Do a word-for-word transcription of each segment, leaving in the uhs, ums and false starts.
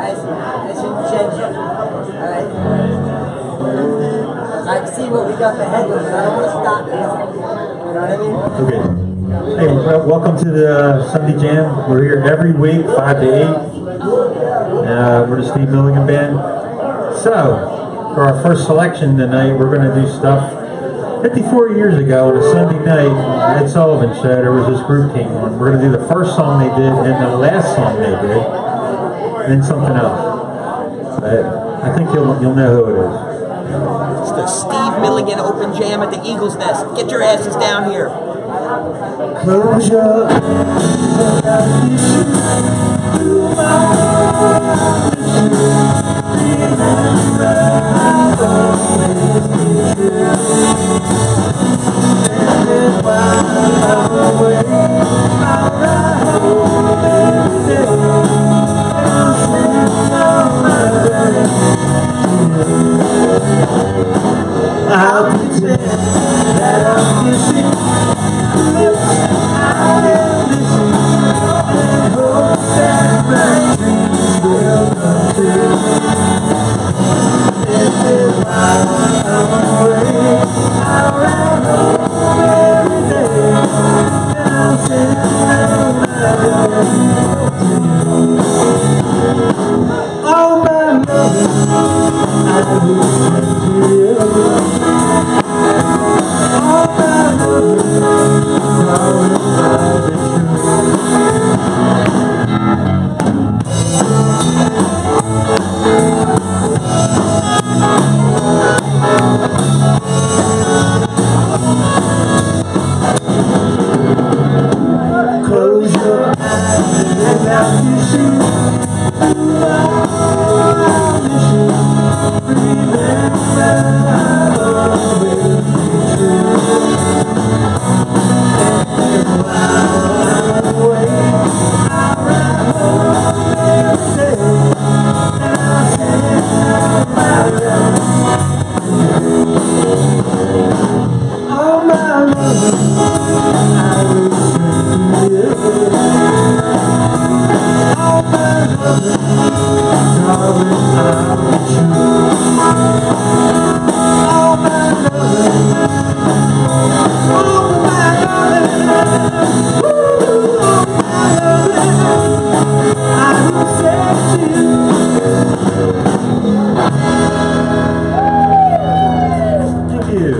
nice, nice and gentle. Alright? I can see what we got ahead of us. I don't want to stop you. You know what I mean? Okay. Hey, well, welcome to the Sunday Jam. We're here every week, five to eight. Uh, we're the Steve Milligan Band. So, for our first selection tonight, we're going to do stuff. fifty-four years ago, on a Sunday night, Ed Sullivan Show, there was this group came on. We're going to do the first song they did, and the last song they did, and then something else. But I think you'll, you'll know who it is. It's the Steve Milligan Open Jam at the Eagle's Nest. Get your asses down here. Close your eyes. I'll pretend that I'm missing. I am missing, and hope that my dreams will come true. This is why I'm away. I'll ride home every day, and I'll send out my love to you. Oh, my love, I will send to you. Close your eyes and I'll kiss you. I'll miss you. Remember, I'll always be true. And while I'm away, I'll ride home every day, and I'll send out my love. Oh, my love, I will send to you. Oh, my love, darling, I'll be true. Oh, my love, oh, my darling, ooh, oh, my darling, I will send to you. Thank you.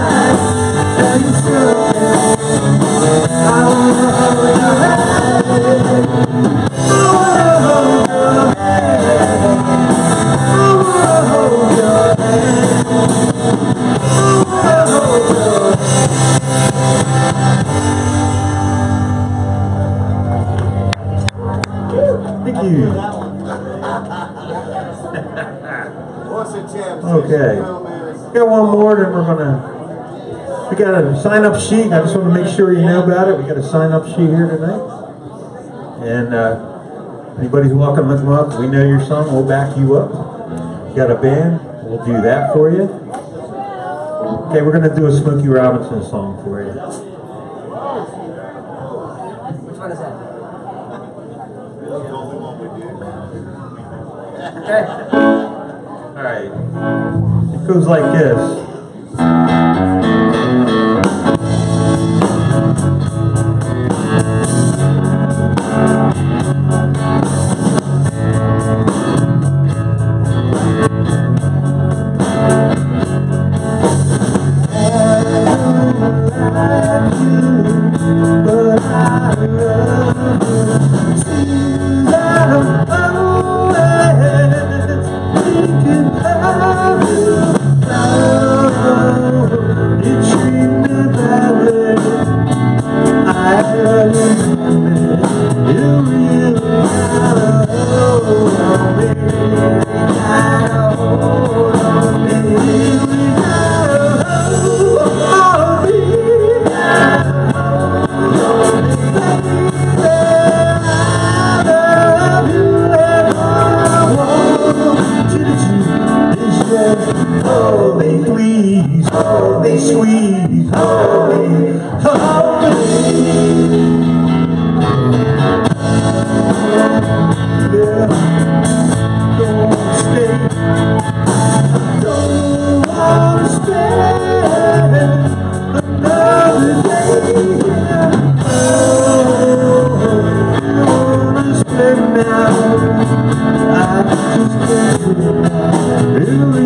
I you. Okay. Got one more, then we're gonna. We got a sign-up sheet. I just want to make sure you know about it. We got a sign-up sheet here tonight, and uh, anybody's welcome to come up. We know your song. We'll back you up. You got a band. We'll do that for you. Okay, we're gonna do a Smokey Robinson song for you. Which one is that? Okay. All right. It goes like this. Hold me, please, hold me, sweet, hold me, hold me. Yeah, don't stay, don't wanna spend another day. Oh, don't wanna spend now. I just can't really.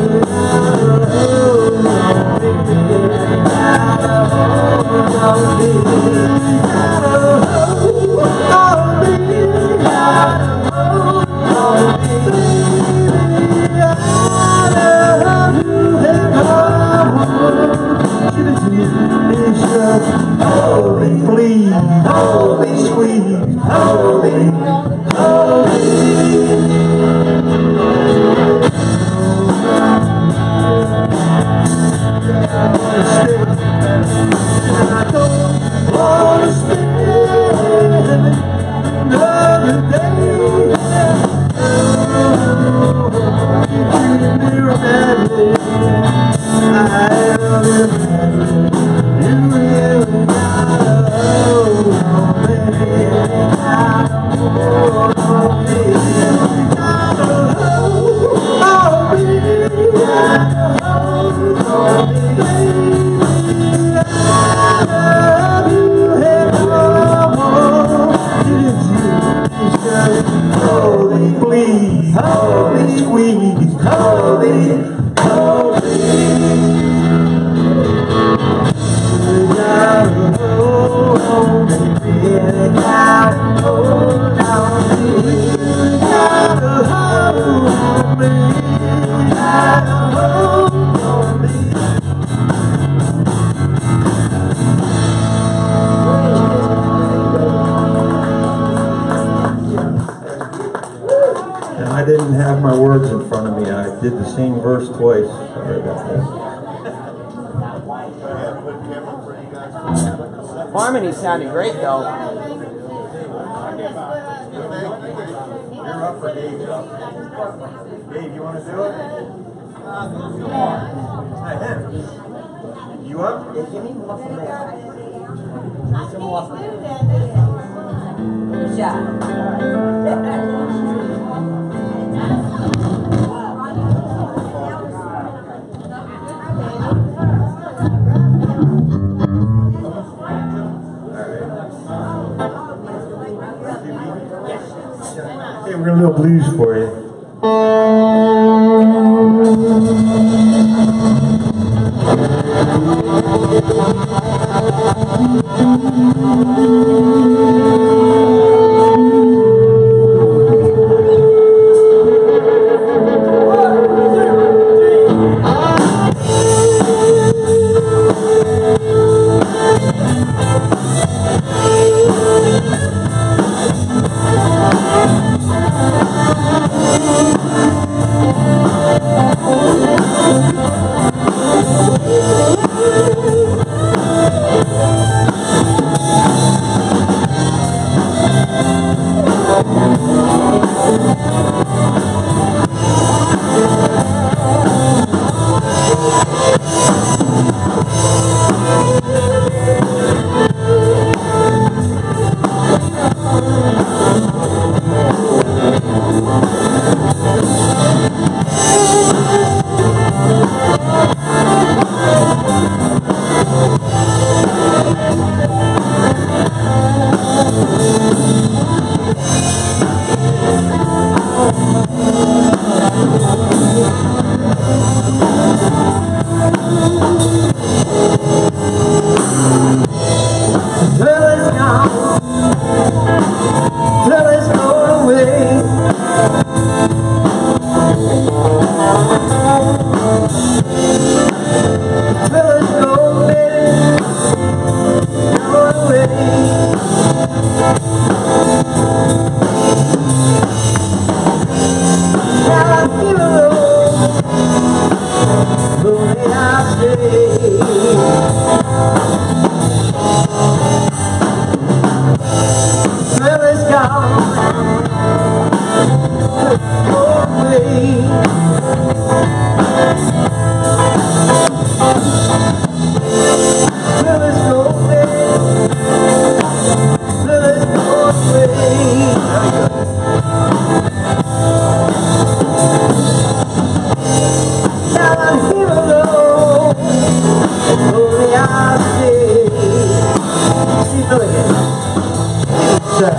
Hold me, please, hold me, sweet, hold me, hold me. I don't wanna spend another day. Oh, you treated me romantic. I love you. You really gotta hold on me. Gotta hold on me. Gotta hold on me. Gotta hold on me. Hold me, please, hold me, squeeze, hold me, hold me. You gotta hold on me, really gotta hold on me. You gotta hold on me, gotta hold on me. I didn't have my words in front of me. I did the same verse twice. Sorry about that. Harmony sounded great, though. You're up for Dave. Dave, you want to do it? Hi, him. You up? Yeah, give me more from there. Some more from there. Good shot. Hey, we're gonna do a blues for you. Thrillers gone, thrillers gone away. Thrillers gone away, gone away. Now I feel alone, lonely I stay. Thrillers gone, go away. Thrillers go away, thrillers go away. Now I'm here alone, only I stay. Steve Milligan. Sir.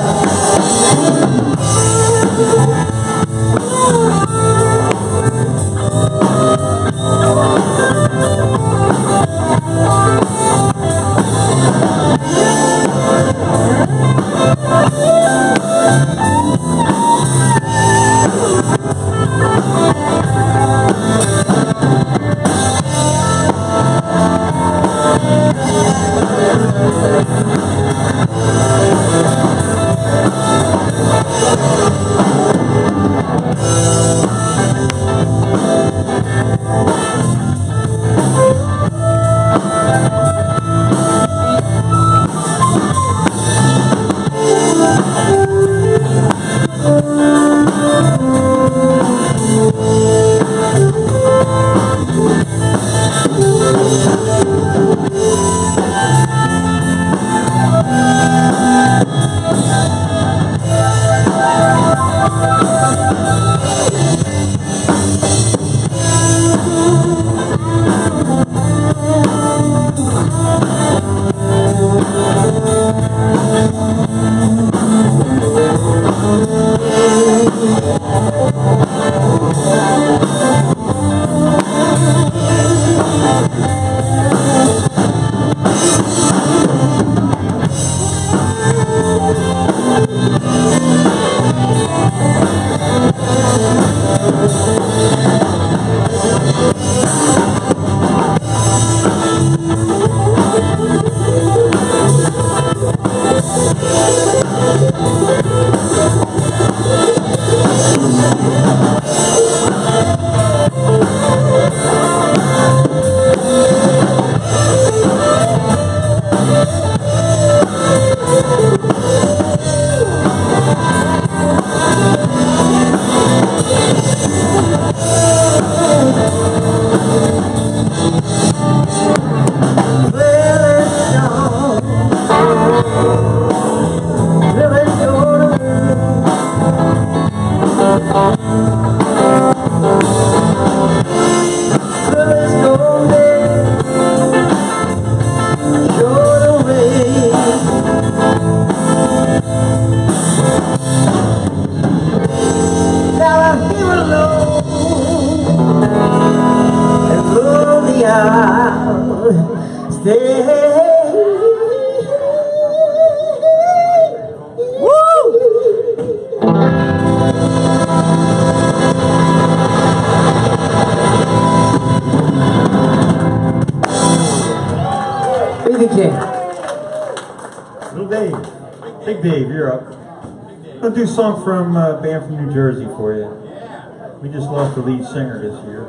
Little Dave. Big Dave, you're up. I'm going to do a song from a band from New Jersey for you. We just lost the lead singer this year.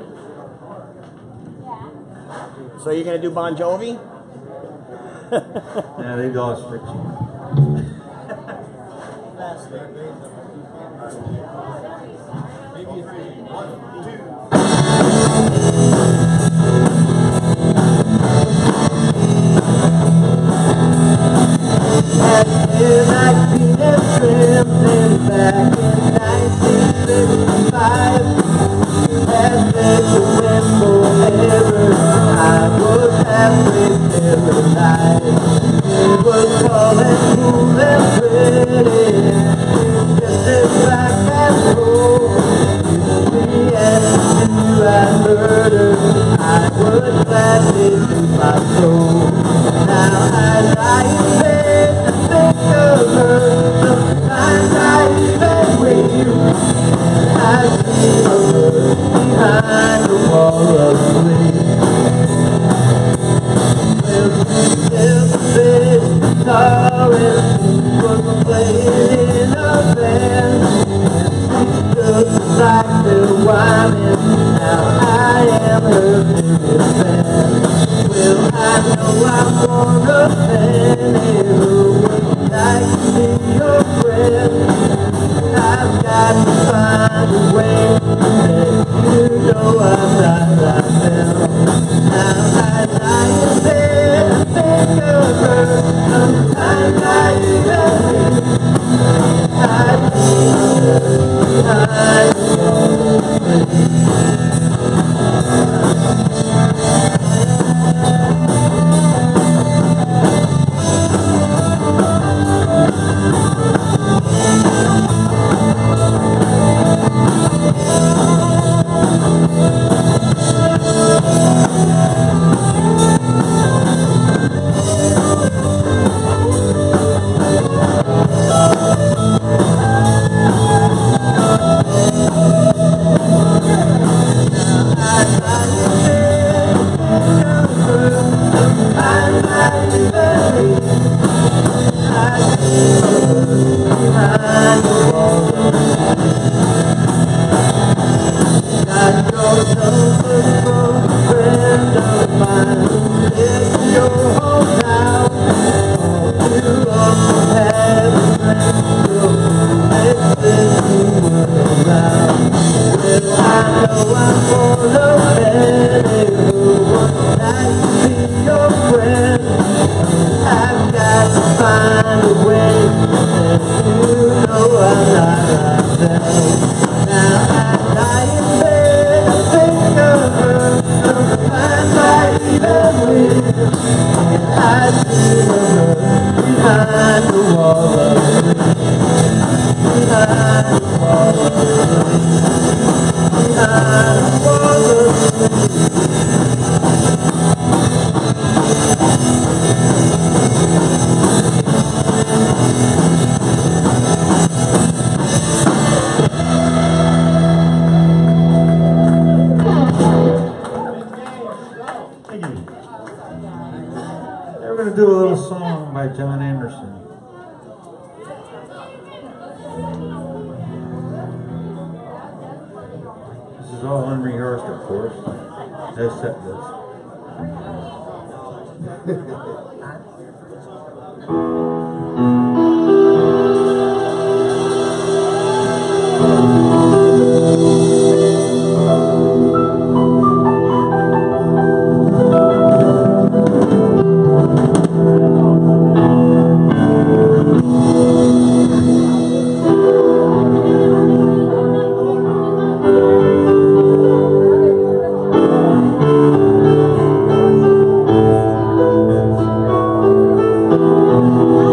So you're going to do Bon Jovi? Yeah, they lost Richie. I would gladly lose my soul. Now I lie in bed. We're going to do a little song by John Anderson. This is all unrehearsed, of course. No set list. Thank you.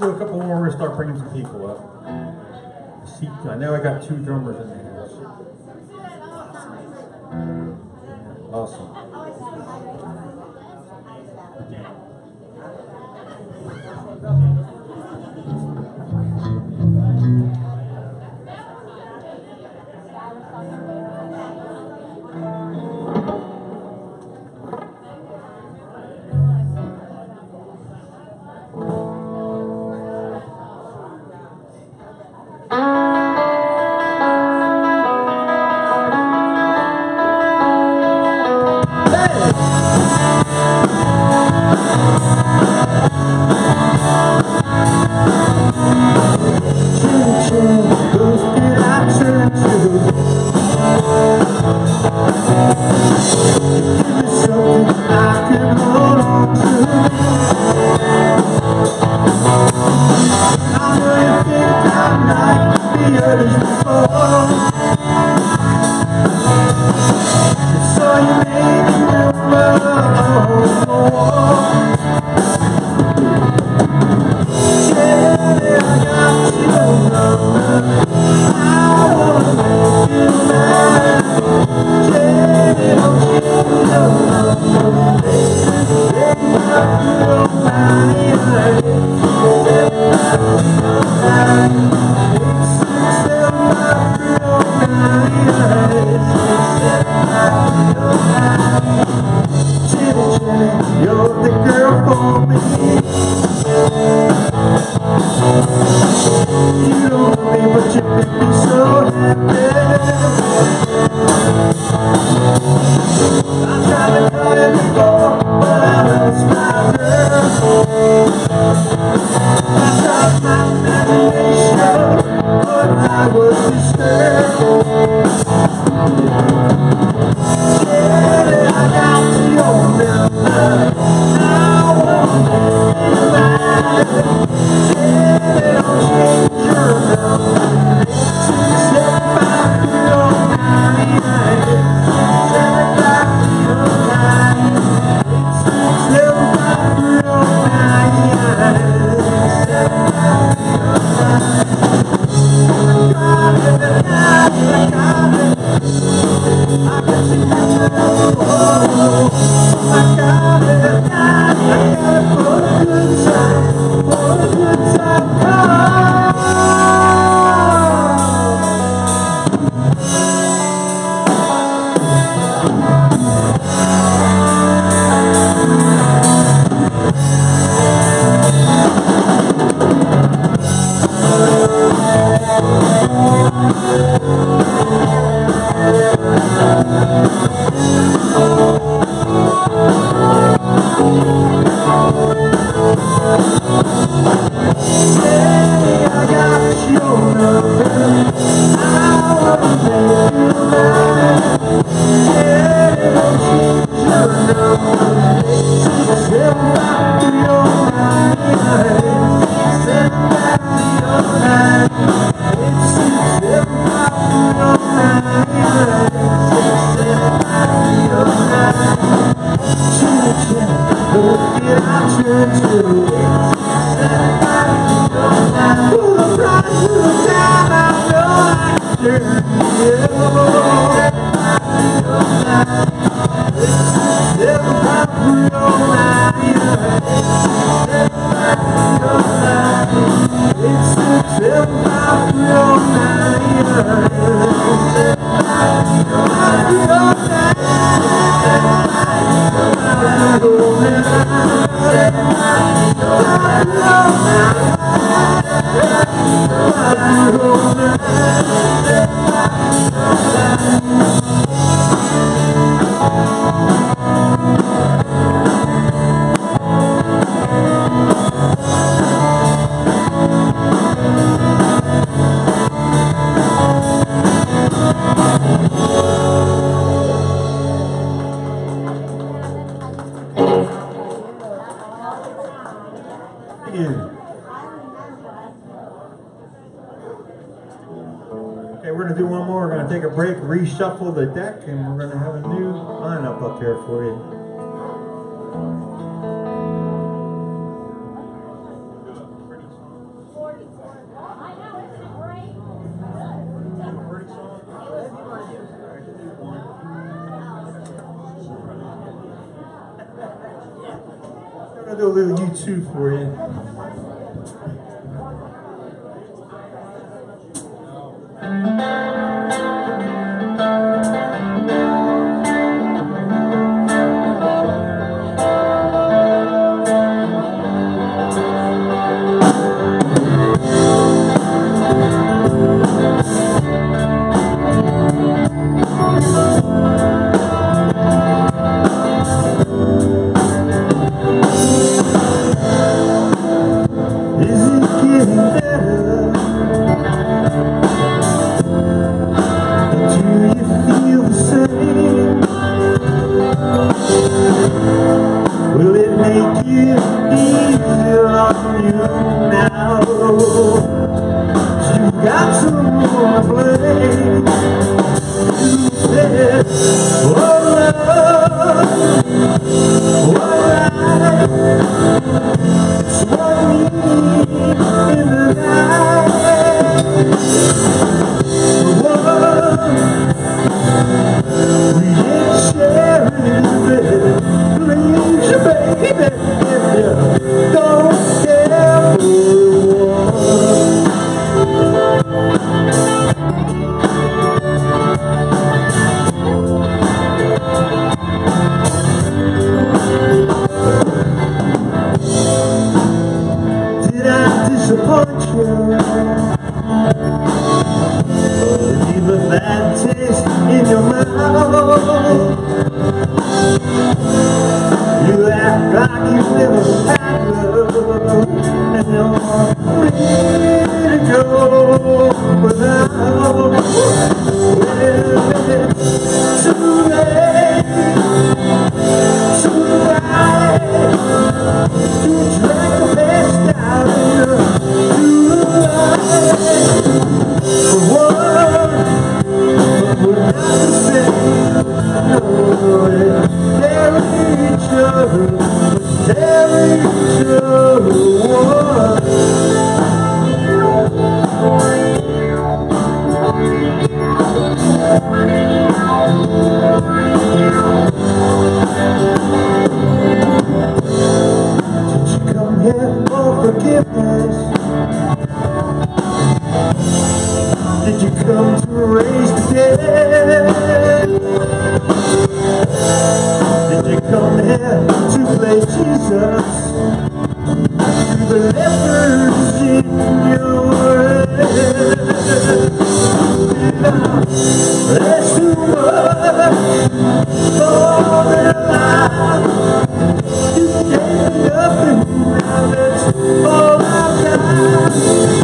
do a couple more. We're gonna start bringing some people up. See, I know I got two drummers in the house. Awesome. Reshuffle the deck, and we're going to have a new lineup up here for you. I'll do a little YouTube for you. Will it make it easier on you now? You got someone to blame. You said, oh love, oh life, it's what we need in the night. What we ain't sharing the bed. Please, baby, if you don't care for did I disappoint you? Or leave a bad taste in your mouth? You act like you never had love, and you're ready to go without. Well, it's too late, too right, to drag the best out of you, too light. For one, but we're not the same. No, they're each other, tell each other what. Did you come here for forgiveness? Did you come to raise the dead? Did you come here to play Jesus? To the lepers in your head? Did I ask too much more than life? You gave me nothing, now that's all I've got.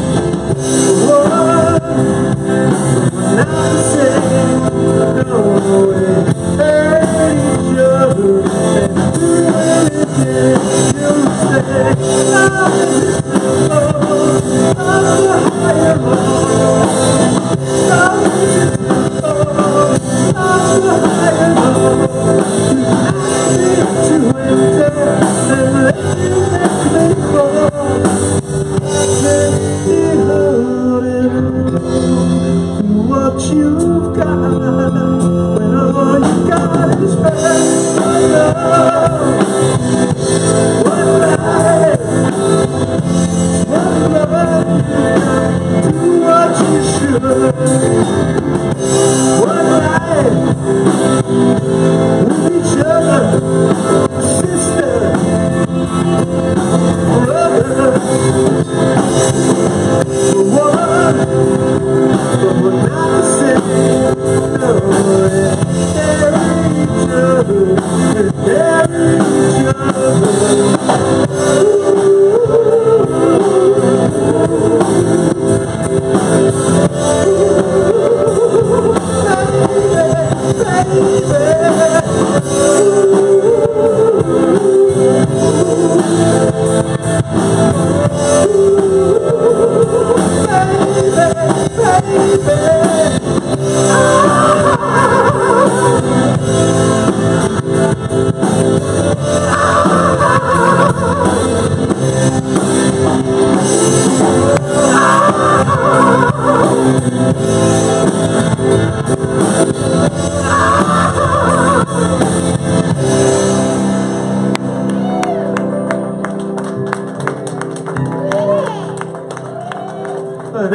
What? Not the same, no way. Hurt each other and do anything you say. Love is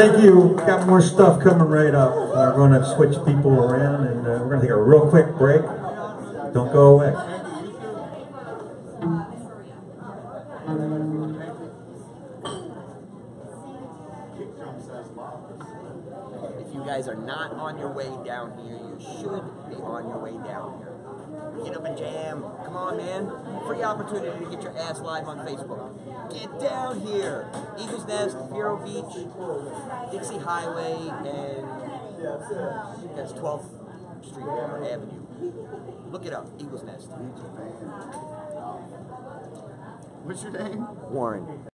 thank you. Got more stuff coming right up. Uh, we're going to switch people around, and uh, we're going to take a real quick break. Don't go away. If you guys are not on your way down here, you should be on your way down here. Get up and jam. Come on, man. Free opportunity to get your ass live on Facebook. Get down here. Eagles Nest, Vero Beach, Dixie Highway, and that's twelfth Street or Avenue. Look it up, Eagles Nest. What's your name? Warren.